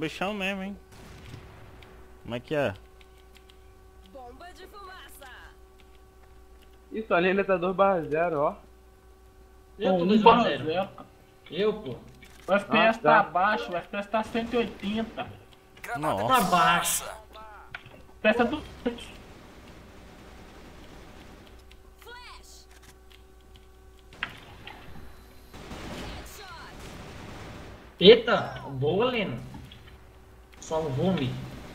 bichão mesmo, hein? Como é que é? Bomba de fumaça. Isso, ali ainda tá 2/0, ó. Eu tô 2x0. Eu, pô. O FPS tá. tá baixo, o FPS tá 180. Nossa. Tá baixo. O FPS tá do... Flash. Headshot. Eita, boa, Leno. Salvou-me.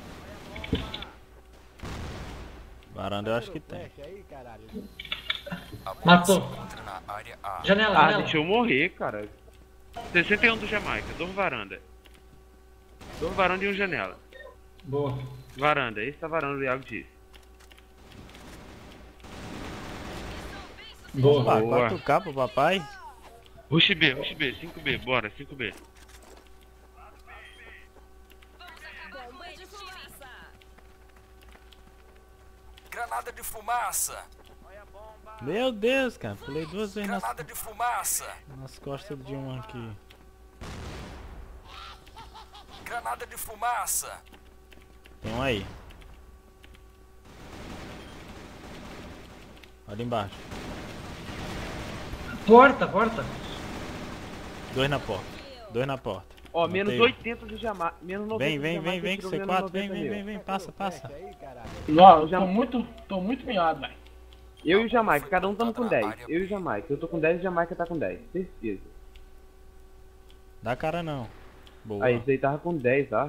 Varanda eu acho que tem. Matou. Janela, Ah, janela. deixa eu morrer, cara. 61 do Jamaica, 2 varanda. 2 varanda e 1 janela. Boa. Varanda, esse tá varanda, o Iago disse. Boa. Opa, Boa. 4K pro papai? Rush B, 5B, bora, 5B. Bomba de fumaça. Granada de fumaça! Meu Deus, cara. Pulei 2 vezes Granada de fumaça! nas costas de um aqui. Granada de fumaça! Tem um aí. Olha embaixo. Porta, porta. 2 na porta. 2 na porta. Ó, menos Matei. 80 do Jamaica, menos 90 Vem, do vem, Jamaica, vem, vem, tirou C4. menos Vem, 90 vem, meu. vem, vem. Passa, passa. Ó, eu tô muito miado, velho. Eu e o Jamaica, cada um tamo com 10. Eu e o Jamaica, eu tô com 10 e o Jamaica tá com 10, certeza. Dá cara não. Boa. Aí, esse aí tava com 10, tá?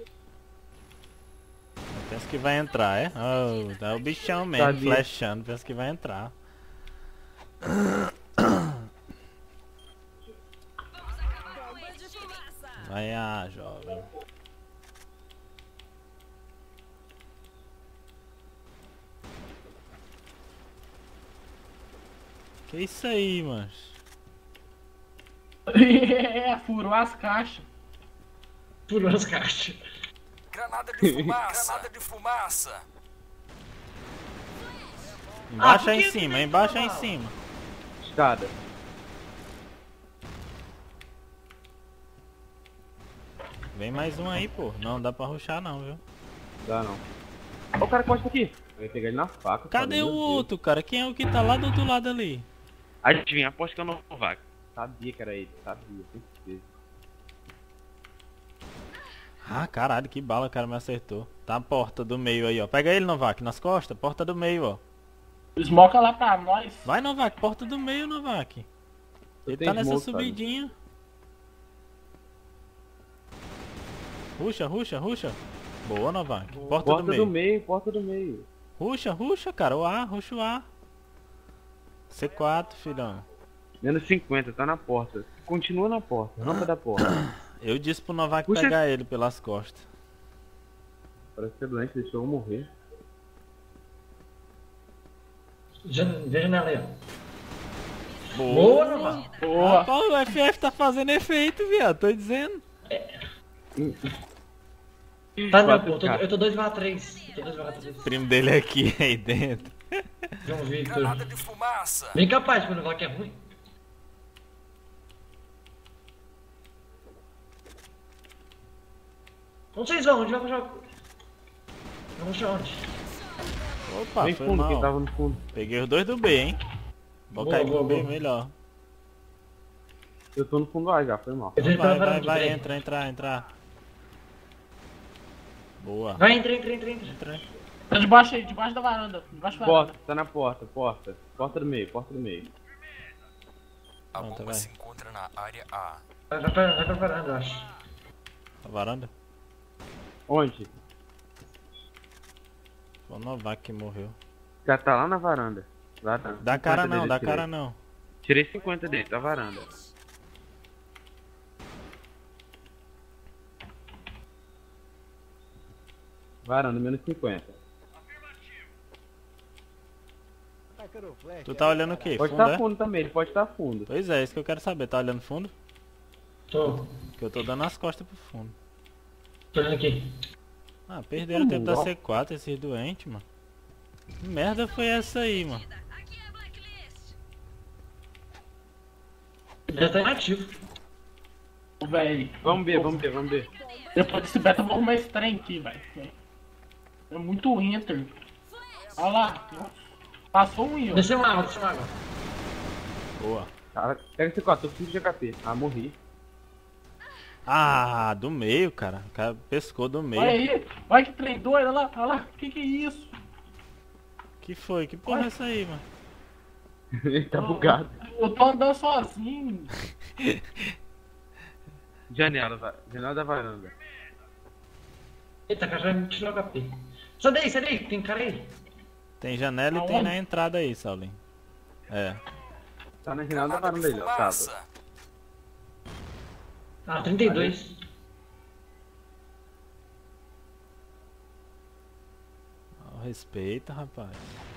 Pensa que vai entrar, é? Oh, tá o bichão mesmo, Sabia. flashando. Pensa que vai entrar. Bomba de fumaça. Vai, jovem. Que isso aí, mano? É, furou as caixas. Furou as caixas. Granada de fumaça! Granada de fumaça! Embaixo por é em que cima, que embaixo é não em fala? cima. Escada. Vem mais um aí, pô. Não dá pra rushar não, viu? Dá não. Ó o cara que aqui. Eu ia pegar ele na faca. Cadê cara, o meu Deus. outro, cara? Quem é o que tá lá do outro lado ali? Adivinha, aposto que eu não vago. Sabia que era ele, sabia, com certeza. Ah, caralho, que bala o cara me acertou. Tá a porta do meio aí, ó. Pega ele, Novak, nas costas. Porta do meio, ó. Smoca lá pra nós. Vai, Novak, porta do meio, Novak. Ele tem tá nessa smoke, sabe? subidinha. Ruxa, ruxa, ruxa. Boa, Novak. Porta, Porta do meio. porta do meio. Ruxa, ruxa, cara. O A, ruxa o A. C4, filhão. Menos 50, tá na porta. Continua na porta, rampa da porta. Eu disse pro Novak Puxa. pegar ele pelas costas. Parece ser doente, deixou eu morrer. Vê a janela aí, ó. Boa, Novak. Boa. Rapaz, o FF tá fazendo efeito, viado. Tô dizendo. Tá não, Quatro pô. K. Eu tô 2/3. Eu tô 2/3. O primo dele aqui, aí dentro. João Victor. Granada de fumaça! Bem capaz, quando falar que é ruim. Onde vocês vão? Onde vai pra jogar? Vamos onde? Opa, Vem foi fundo, quem mal. tava no fundo. Peguei os dois do B, hein. Vou Boa, cair boa, pro B, boa. melhor. Eu tô no fundo A já, foi mal. Eu tô Vai, entrando vai, de vai, break. entrar. Boa. Vai, entra. Entra. Tá debaixo aí, debaixo da varanda. Debaixo da varanda. Porta, tá na porta, porta. Porta do meio, porta do meio. A Pronto, bomba vai. se encontra na área A. Vai pra varanda, eu acho. A varanda. Onde? Foi o Novak que morreu. Já tá lá na varanda. Varanda. Dá cara 50 não, dele dá eu tirei. cara não. Tirei 50 dele, da varanda. Varanda, menos 50. Tu tá olhando o quê? Pode Fundo, estar é? fundo também, ele pode estar fundo. Pois é, isso que eu quero saber. Tá olhando fundo? Tô. Que eu tô dando as costas pro fundo. Tô olhando aqui. Ah, perderam o tempo da ó. C4, esses doentes, mano. Que merda foi essa aí, mano? Aqui é Blacklist. Já tá inativo. Véi. Vamos ver, vamos ver, vamos ver. Depois desse beta eu vou arrumar esse trem aqui, velho. É muito enter. Olha lá. Passou um aí, ó. Desceu água, desceu água. Boa. Cara, pega esse 4, tô com 5 de HP. Ah, morri. Ah, do meio, cara. O cara pescou do meio. Olha aí. Olha que trem doido, olha lá. Olha lá. Que é isso? Que foi? Que porra é essa aí, mano? Ele tá bugado. Eu tô andando sozinho. Janela da varanda. Eita, cara, já me tirou HP. Sai daí, tem cara aí. Tem janela e tem Aonde? na entrada aí, Saulinho. É. Tá na janela da Granada varanda de dele, ó. Tá. fumaça. Ah, 32. Respeita, rapaz.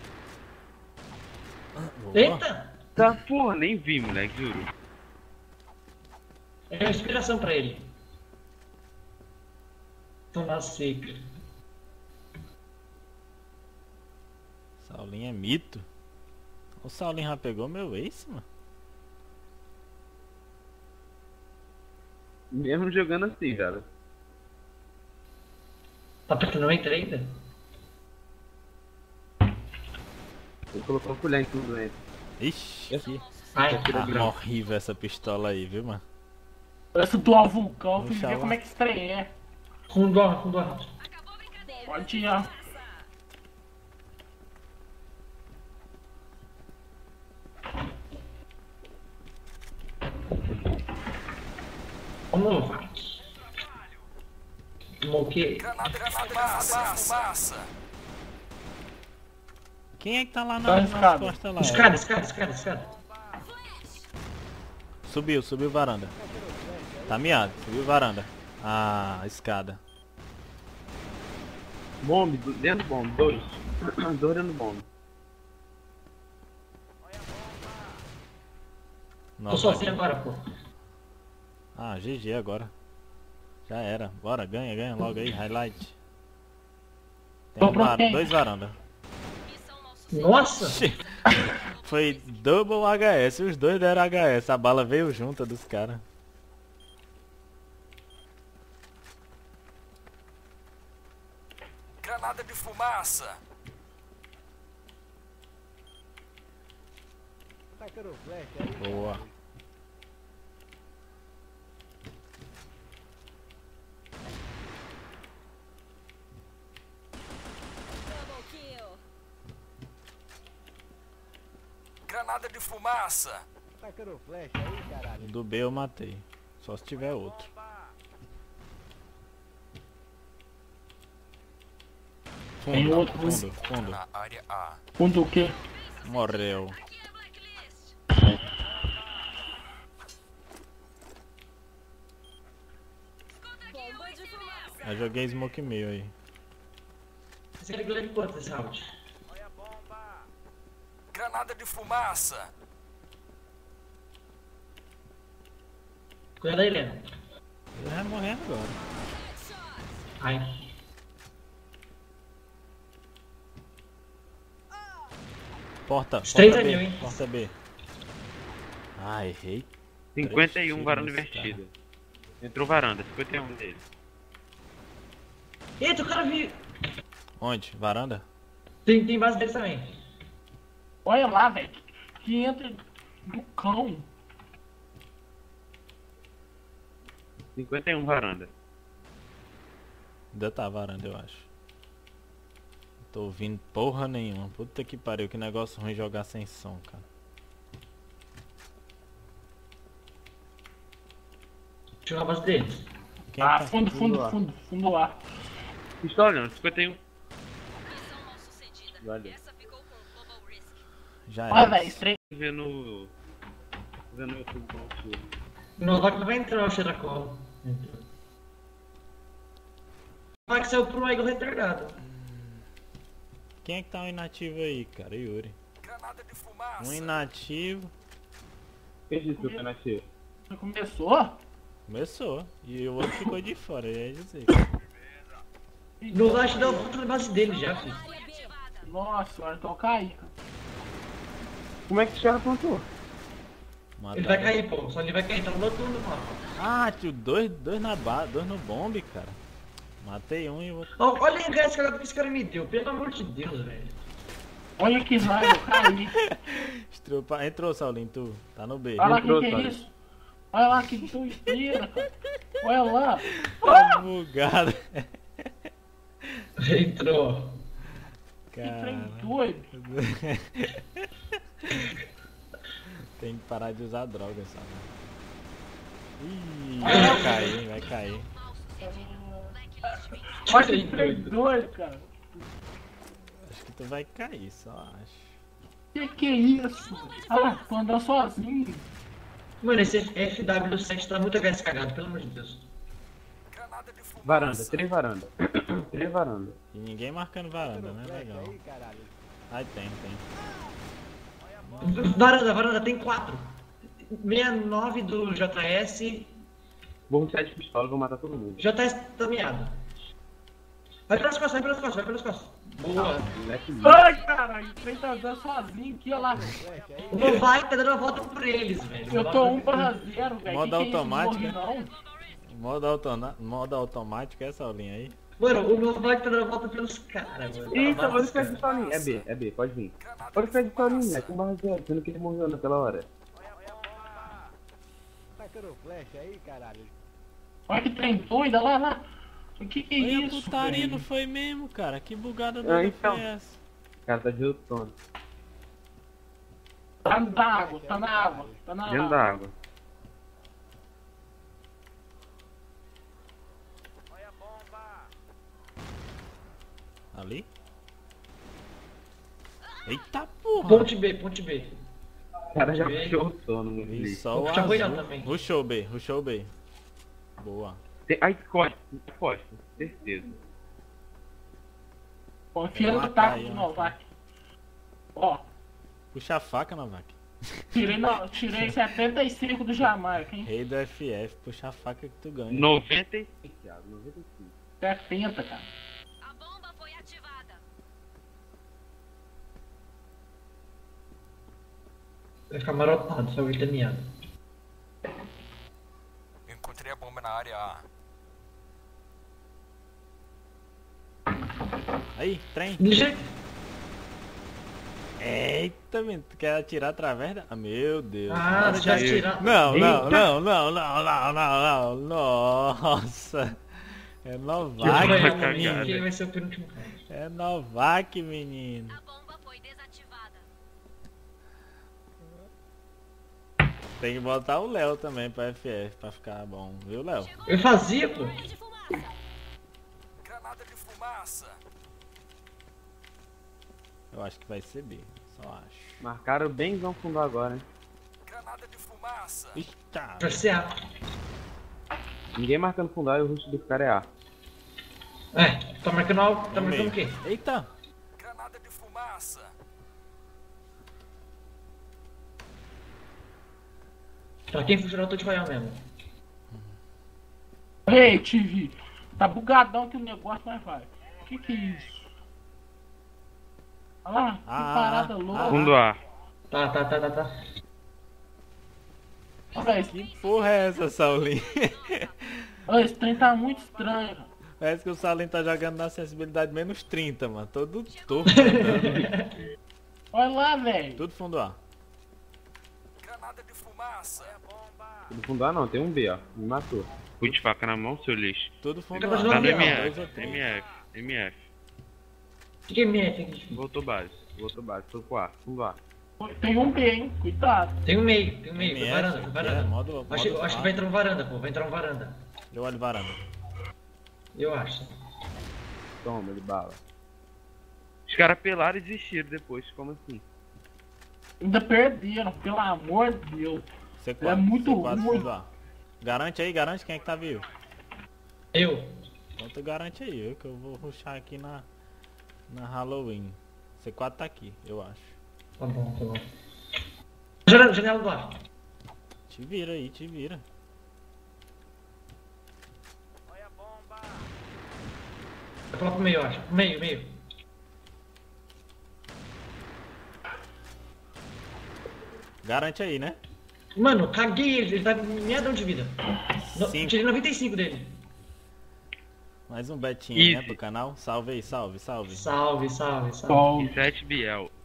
Boa. Eita! Tá, porra, nem vi, moleque, juro. É uma inspiração pra ele. Tomar seca. Saulinho é mito. O Saulinho já pegou meu ace, mano. Mesmo jogando assim, cara. Tá apertando o enter ainda? Ele colocou colher em tudo, né? Ixi, que Ai, arma horrível essa pistola aí, viu, mano? Parece do vulcão. Fui Deixa ver lá. como é que esse trem é. com dó. Acabou a brincadeira. Pode ir, ó. Vamos lá. O quê? Granada de fumaça. Quem é que tá lá Tá nas escada. costas lá? Escada. Subiu varanda. Tá miado, subiu varanda. Ah, escada. Bombe, dentro do bombe, 2. 2 dentro do bombe. Tô Nossa, sozinho agora, pô. ah, GG agora. Já era. Bora, ganha logo aí, highlight. Tem Tô pronto, quem? 2 varanda. Missão mal sucedida. Nossa! Foi double HS, os dois deram HS, a bala veio junta dos caras. Granada de fumaça. Boa. Double kill. Granada de fumaça. O do B eu matei. Só se tiver outro. Tem Fundo, outro. fundo. Na área A. Fundo o quê? Morreu. Aqui é blacklist. Bomba de fumaça. Eu joguei smoke meio aí. Você quer de quanto esse round? Granada de fumaça. Cuidado aí, Helena. Ele vai morrendo agora. Ai. Porta, Os três porta é B, meu, hein? porta B. Ah, errei. 51, varanda Três tiros, invertida. Entrou varanda, 51 dele. Eita, o cara viu. Onde? Varanda? Tem base dele também. Olha lá, velho. Que entra do cão. 51 varanda. Ainda tá varanda, eu acho. Tô ouvindo porra nenhuma. Puta que pariu, que negócio ruim jogar sem som, cara. Deixa eu ver a base dele. Quem Ah, tá? fundo lá. Pistola não, 51. Missão mal sucedida. Valeu. Essa ficou com Global Risk. Já Olha, era. velho, esse trem. Vendo no YouTube como é que No Rock não vai entrar o Xeracol. Vai que saiu pro ego retardado. Quem é que tá um inativo aí, cara? Yuri. Granada de fumaça. Um inativo. fez isso, Penati? Já começou? Começou. E o outro ficou de fora, eu ia dizer. No Lash dá outra base dele já, filho. Área B ativada. Nossa, agora que eu caí, cara. Como é que o cara plantou? Ele vai cair, pô. Só ele vai cair, tá no noturno, mano. Ah, tio, dois no bombe, cara. Matei um e vou. Ó, olha aí, guys, que esse cara me deu. Pelo amor de Deus, velho. Olha que raiva, eu caí. Entrou, Saulinho, tu. Tá no B. Olha lá Entrou, que é Saulinho. isso. Olha lá que doideira, cara. Olha lá. Tá bugado. Entrou. Que trem Cara. doido. Tem que parar de usar droga, sabe? Ih, Ah, vai cair, hein, vai cair. Olha que trem doido, cara. Acho que tu vai cair, só acho. Que é isso? Ah, tô andando sozinho. Mano, esse FW7 tá muito guys cagado, pelo amor de Deus. Granada de fumaça. Varanda, 3 varanda. 3 varanda. E ninguém marcando varanda, né? Legal. Ai, tem. Varanda, tem 4. 69 do JS. Vou ruxar de pistola e vou matar todo mundo. JS tá miado. Vai pelas costas, vai pelas costas. Boa. Moleque, Ai, caralho, o trem tá andando sozinho aqui, olha lá. O Novak tá dando a volta por eles, velho. Eu tô 1/0, velho. Modo Que é isso? automático, Não morri, Modo automático, essa aulinha aí. Mano, o Novak tá dando a volta pelos caras, mano. Eita, olha o Tá pé de pistolinha. É B, pode vir. Olha o pé de pistolinha, com barra zero, sendo que ele morreu naquela hora. Olha que trem doido, olha lá. O que é Olha, a isso, putaria velho? não foi mesmo, cara. Que bugada doida então. foi essa? O cara tá de outono. Tá na água, tá na água, tá na Dentro água. da água. Ali? Eita porra! Ponte B, ponte B. O cara já puxou o sono no Vi vídeo. só o Puxa ruim azul. também. Rushou B. Boa. Ai, costa, certeza. Confia no Mata taco aí, do ó. Novak. Ó, Puxa a faca, Novak. tirei 75 do Jamaica, hein? Rei do FF, puxa a faca que tu ganha. 95, Thiago, 95. 70, cara. A bomba foi ativada. Vai ficar marotado, só o tá miado. Encontrei a bomba na área A. Aí, trem. Ligeiro. Eita, menino, tu quer atirar através da... Ah, meu Deus. Ah, já tiraram. Não. Nossa. É Novak, menino. Quem vai ser o penúltimo cara? É Novak, menino. A bomba foi desativada. Tem que botar o Léo também pra FF, pra ficar bom. Viu, Léo? Eu fazia, pô. De fumaça. Granada de fumaça. Eu acho que vai ser B, só acho. Marcaram bem no fundo agora, hein? Granada de fumaça. Eita. Vai ser A. Ninguém marcando fundo A e o russo do cara é A. É, tá marcando algo. Tá No marcando o meio. quê? Eita. Granada de fumaça. Pra quem funcionou, eu tô de royal mesmo. Ei, TV. Tá bugadão que o negócio, mas vai. Que é isso? Olha lá, que parada louca. Fundo A. Tá. Olha isso. Que porra é essa, Saulinho? Olha, esse trem tá muito estranho, cara. Parece que o Saulinho tá jogando na sensibilidade menos 30, mano. Todo torto. andando. Olha lá, velho. Tudo fundo A. Granada de fumaça. No fundo A não, tem um B, ó. Me matou. Fui de faca na mão, seu lixo. Tudo fundo Fica A. mais Tá no Não, MF. Dois ou três. MF. O que é MF aqui? Voltou base. Tô com A. Fundo A. Tem um B, hein? Cuidado. Tem um meio. Foi MF, varanda, foi varanda. é, modo Acho que vai quatro. entrar um varanda, pô. Vai entrar um varanda. Eu olho varanda. Eu acho. Toma, ele bala. Os caras pelaram e desistiram depois, como assim? Ainda perderam, pelo amor de Deus. C4, É muito C4 ruim. fundo A. Garante aí, garante quem é que tá vivo. Eu. Então tu garante aí, viu? Que eu vou rushar aqui na Halloween. C4 tá aqui, eu acho. Tá bom. Janela do ar. Te vira aí, te vira. Vai falar pro meio, eu acho. Meio. Garante aí, né? Mano, caguei ele tá com meadão de vida. Cinco. Tirei 95 dele. Mais um betinho, né, Easy. pro canal. Salve aí, salve, salve. Salve, salve, salve. Sol. E 7 Biel.